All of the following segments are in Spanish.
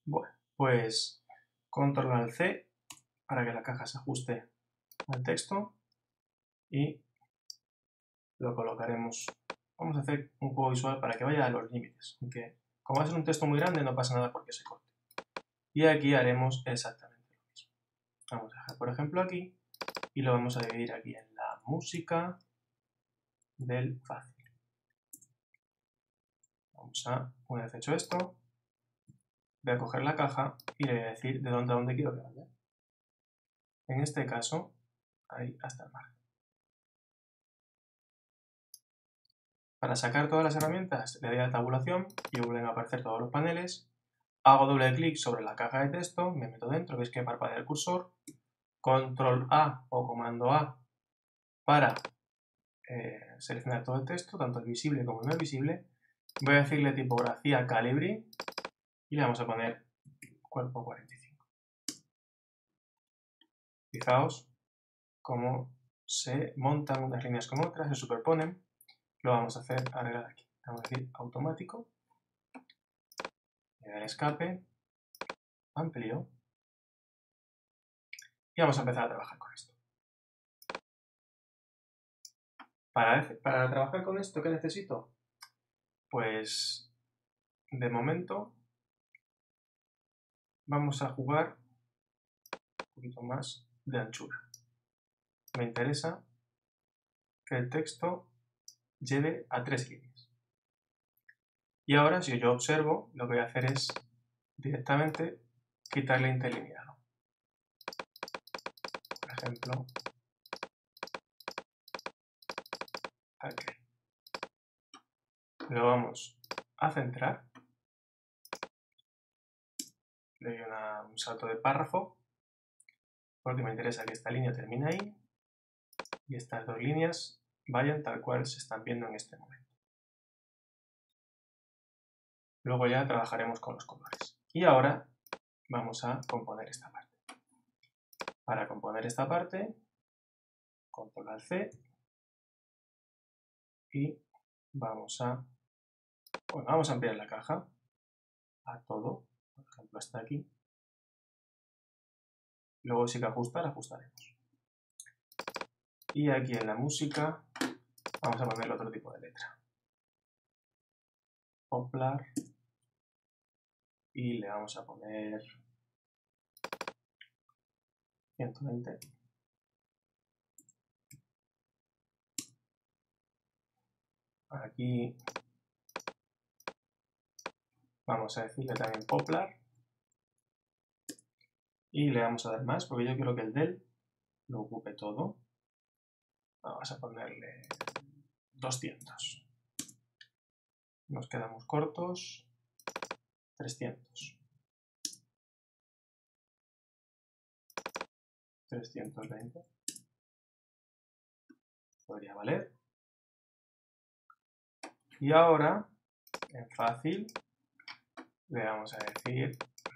Bueno, pues control al C para que la caja se ajuste al texto y lo colocaremos. Vamos a hacer un juego visual para que vaya a los límites, aunque como va a ser un texto muy grande no pasa nada porque se corte. Y aquí haremos exactamente lo mismo. Vamos a dejar por ejemplo aquí y lo vamos a dividir aquí en la música del fácil. Vamos a, una vez hecho esto, voy a coger la caja y le voy a decir de dónde a dónde quiero que vaya. En este caso, ahí hasta el margen. Para sacar todas las herramientas le doy a tabulación y vuelven a aparecer todos los paneles. Hago doble clic sobre la caja de texto, me meto dentro, veis que parpadea el cursor. Control A o comando A para seleccionar todo el texto, tanto el visible como el no visible. Voy a decirle tipografía Calibri y le vamos a poner cuerpo 45. Fijaos cómo se montan unas líneas con otras, se superponen. Lo vamos a hacer arreglar aquí. Vamos a decir automático. Le doy escape, amplio. Y vamos a empezar a trabajar con esto. Para trabajar con esto, ¿qué necesito? Pues de momento vamos a jugar un poquito más de anchura. Me interesa que el texto lleve a 3 líneas. Y ahora, si yo observo, lo que voy a hacer es directamente quitarle interlineado. Por ejemplo, aquí. Lo vamos a centrar. Le doy un salto de párrafo, porque me interesa que esta línea termine ahí y estas dos líneas vayan tal cual se están viendo en este momento. Luego ya trabajaremos con los colores. Y ahora vamos a componer esta parte. Para componer esta parte, control al C y vamos a ampliar la caja a todo, por ejemplo hasta aquí. Luego si hay que ajustar, ajustaremos. Y aquí en la música vamos a ponerle otro tipo de letra. Poplar. Y le vamos a poner 120. Aquí vamos a decirle también Poplar. Y le vamos a dar más, porque yo quiero que el del lo ocupe todo. Vamos a ponerle 200. Nos quedamos cortos. 300. 320. Podría valer. Y ahora, en fácil, le vamos a decir,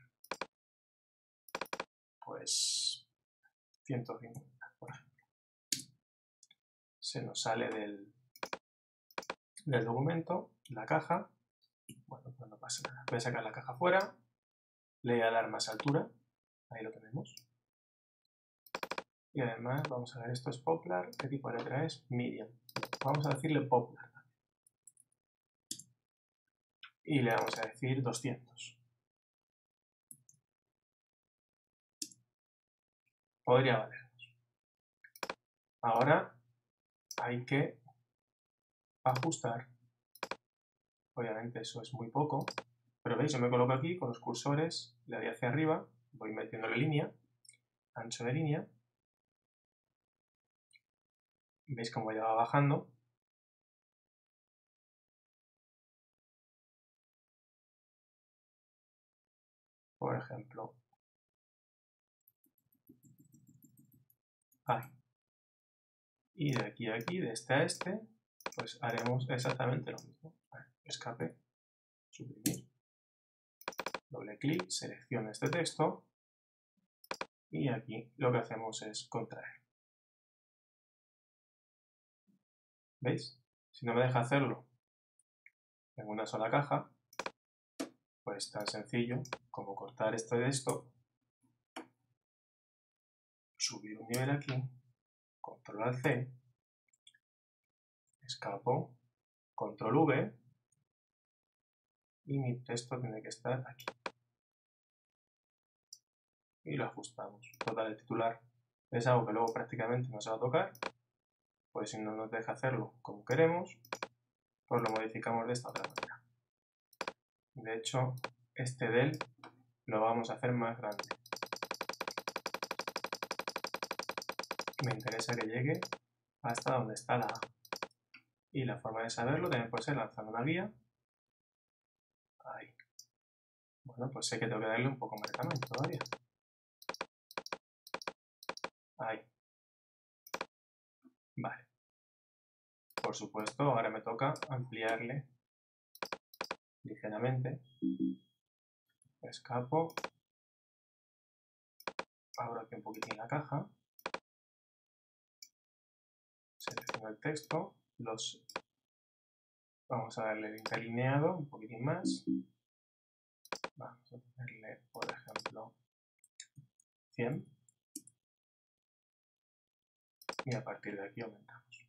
pues, 150, por ejemplo. Se nos sale del documento, la caja. Bueno, pues no pasa nada. Voy a sacar la caja fuera. Le voy a dar más altura. Ahí lo tenemos. Y además, vamos a ver, esto es Poplar. ¿Qué tipo de letra es? Medium. Vamos a decirle Poplar. Y le vamos a decir 200. Podría valernos. Ahora hay que ajustar. Obviamente eso es muy poco. Pero veis, yo me coloco aquí con los cursores, le doy hacia arriba, voy metiéndole línea, ancho de línea. Veis cómo ya va bajando. Por ejemplo, ahí. Y de aquí a aquí, de este a este, pues haremos exactamente lo mismo. Escape, suprimir, doble clic, selecciono este texto y aquí lo que hacemos es contraer. ¿Veis? Si no me deja hacerlo en una sola caja, Pues tan sencillo como cortar esto de esto, subir un nivel aquí, control al C, escapo, control V, y mi texto tiene que estar aquí. Y lo ajustamos. Total, el titular es algo que luego prácticamente no se va a tocar, pues si no nos deja hacerlo como queremos, pues lo modificamos de esta otra manera. De hecho, este del lo vamos a hacer más grande. Me interesa que llegue hasta donde está la A. Y la forma de saberlo también puede ser lanzando una guía. Ahí. Bueno, pues sé que tengo que darle un poco más de tamaño todavía. Ahí. Vale. Por supuesto, ahora me toca ampliarle ligeramente. Escapo. Abro aquí un poquitín la caja. Selecciono el texto. Vamos a darle el interlineado un poquitín más. Vamos a ponerle, por ejemplo, 100. Y a partir de aquí aumentamos.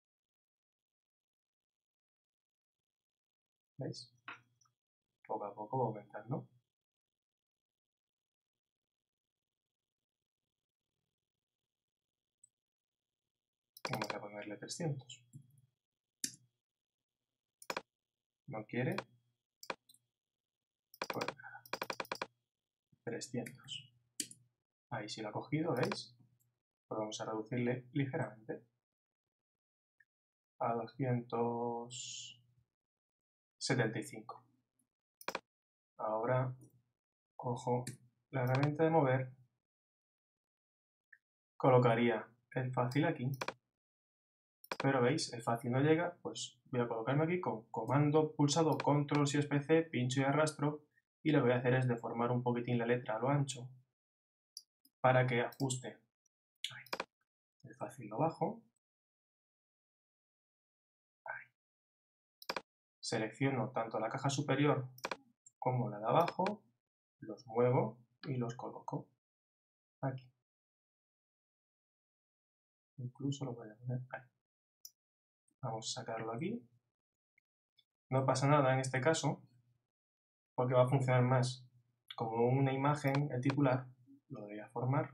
¿Veis? Poco a poco va aumentando. Vamos a ponerle 300. ¿No quiere? Pues nada. 300. Ahí sí lo ha cogido, ¿veis? Pues vamos a reducirle ligeramente. A 275. Ahora cojo la herramienta de mover. Colocaría el fácil aquí. Pero veis, el fácil no llega, pues voy a colocarme aquí con comando pulsado control si es PC, pincho y arrastro, y lo que voy a hacer es deformar un poquitín la letra a lo ancho para que ajuste. Ahí. El fácil lo bajo. Ahí. Selecciono tanto la caja superior como la de abajo, los muevo y los coloco aquí. Incluso lo voy a poner ahí. Vamos a sacarlo aquí. No pasa nada en este caso, porque va a funcionar más como una imagen el titular. Lo voy a formar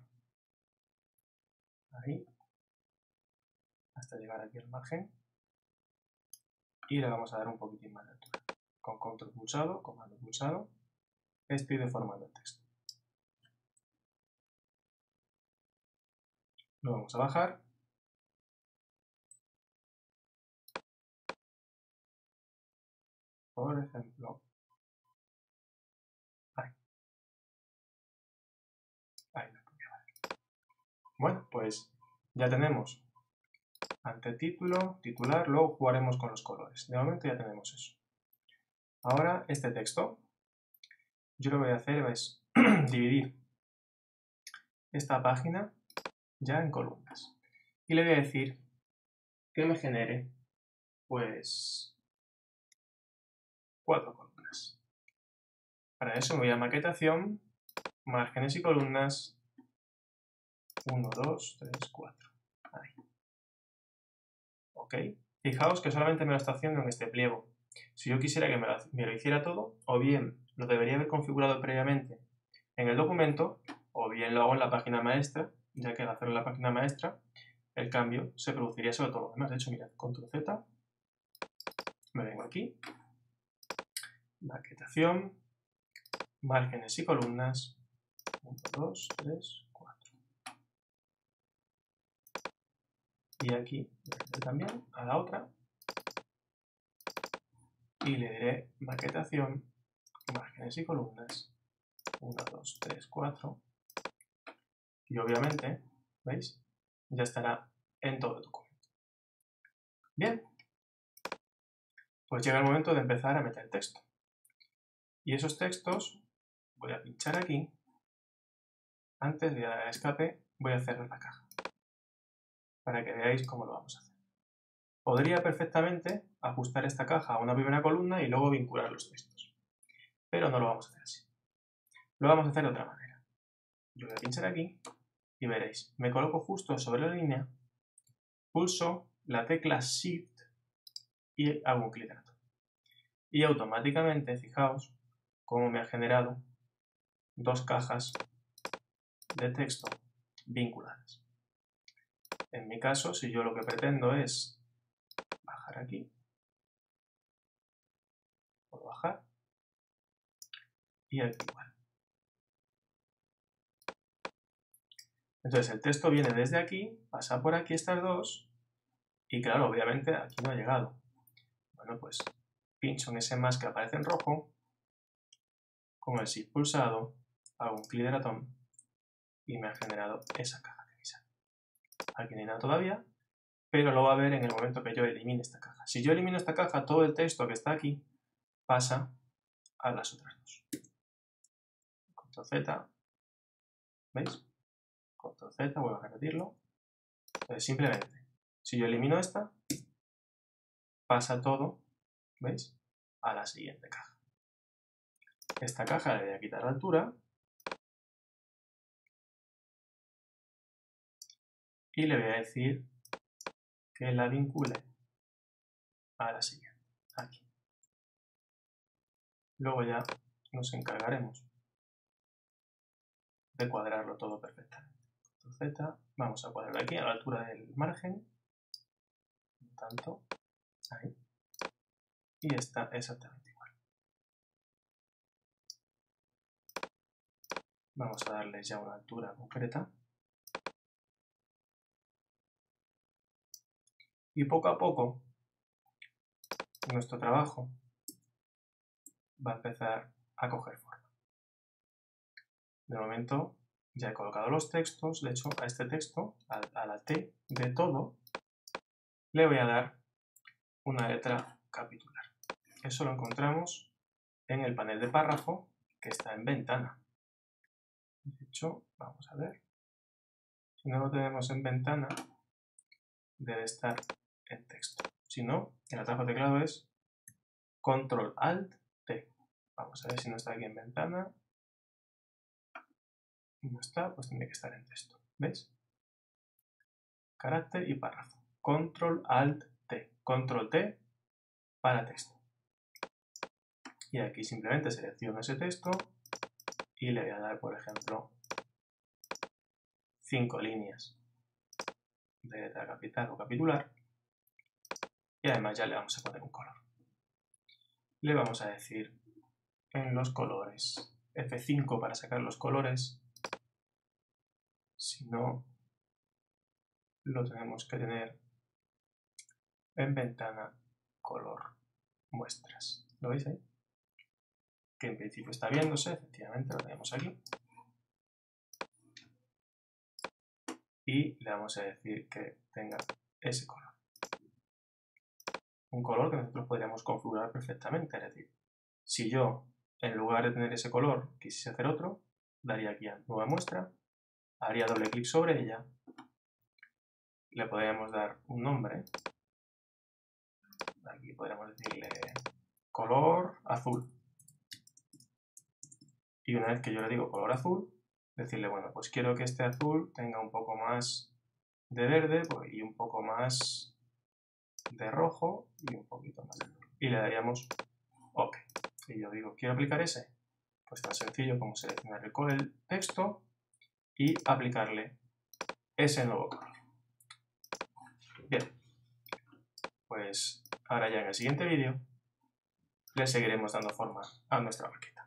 ahí hasta llegar aquí al margen y le vamos a dar un poquitín más de altura. Con control pulsado, comando pulsado, estoy deformando el texto. Lo vamos a bajar. Por ejemplo, ahí. Ahí lo podría ver. Bueno, pues ya tenemos antetítulo, titular, luego jugaremos con los colores. De momento ya tenemos eso. Ahora este texto, yo lo que voy a hacer es dividir esta página ya en columnas. Y le voy a decir que me genere, pues, 4 columnas. Para eso me voy a maquetación, márgenes y columnas, 1, 2, 3, 4. Ahí. Ok. Fijaos que solamente me lo está haciendo en este pliego. Si yo quisiera que me lo hiciera todo, o bien lo debería haber configurado previamente en el documento, o bien lo hago en la página maestra, ya que al hacerlo en la página maestra, el cambio se produciría sobre todo lo demás. De hecho, mirad, control Z, me vengo aquí, maquetación, márgenes y columnas, 1, 2, 3, 4. Y aquí también a la otra, y le diré maquetación, márgenes y columnas, 1, 2, 3, 4. Y obviamente, ¿veis? Ya estará en todo el documento. Bien, pues llega el momento de empezar a meter texto. Y esos textos, voy a pinchar aquí. Antes de dar el escape, voy a cerrar la caja. Para que veáis cómo lo vamos a hacer. Podría perfectamente ajustar esta caja a una primera columna y luego vincular los textos. pero no lo vamos a hacer así. Lo vamos a hacer de otra manera. Yo voy a pinchar aquí y veréis, me coloco justo sobre la línea, pulso la tecla Shift y hago un clic en todo. Y automáticamente, fijaos cómo me ha generado dos cajas de texto vinculadas. En mi caso, si yo lo que pretendo es bajar aquí, puedo bajar y aquí igual. Entonces el texto viene desde aquí, pasa por aquí estas dos y claro, obviamente aquí no ha llegado. Bueno, pues pincho en ese más que aparece en rojo, con el Shift pulsado, hago un clic de ratón y me ha generado esa caja que me sale. Aquí no hay nada todavía, pero lo va a ver en el momento que yo elimine esta caja. Si yo elimino esta caja, todo el texto que está aquí pasa a las otras dos. Control Z, ¿veis? Control Z, vuelvo a repetirlo. Entonces simplemente, si yo elimino esta, pasa todo, ¿veis? A la siguiente caja. Esta caja le voy a quitar la altura y le voy a decir que la vincule a la siguiente, aquí. Luego ya nos encargaremos de cuadrarlo todo perfectamente. Control Z, vamos a cuadrarlo aquí a la altura del margen, tanto, ahí, y está exactamente igual. Vamos a darle ya una altura concreta. Y poco a poco nuestro trabajo va a empezar a coger forma. De momento ya he colocado los textos, de hecho a este texto, a la T de todo, le voy a dar una letra capitular. Eso lo encontramos en el panel de párrafo que está en ventana. De hecho, vamos a ver. Si no lo tenemos en ventana, debe estar en texto. Si no, el atajo de teclado es Control Alt T. Vamos a ver si no está aquí en ventana. No está, pues tiene que estar en texto. ¿Veis? Carácter y párrafo. Control Alt T. Control T para texto. Y aquí simplemente selecciono ese texto y le voy a dar, por ejemplo, 5 líneas de letra capital o capitular. Y además ya le vamos a poner un color. Le vamos a decir en los colores F5 para sacar los colores. Si no, lo tenemos que tener en ventana color muestras. ¿Lo veis ahí? Que en principio está viéndose, efectivamente lo tenemos aquí. Y le vamos a decir que tenga ese color. Un color que nosotros podríamos configurar perfectamente. Es decir, si yo, en lugar de tener ese color, quisiese hacer otro, daría aquí a nueva muestra, haría doble clic sobre ella, le podríamos dar un nombre. Aquí podríamos decirle color azul. Y una vez que yo le digo color azul, decirle, bueno, pues quiero que este azul tenga un poco más de verde y un poco más de rojo y un poquito más de azul. Y le daríamos OK. Y yo digo, ¿quiero aplicar ese? Pues tan sencillo como seleccionar el texto y aplicarle ese nuevo color. Bien, pues ahora ya en el siguiente vídeo le seguiremos dando forma a nuestra maqueta.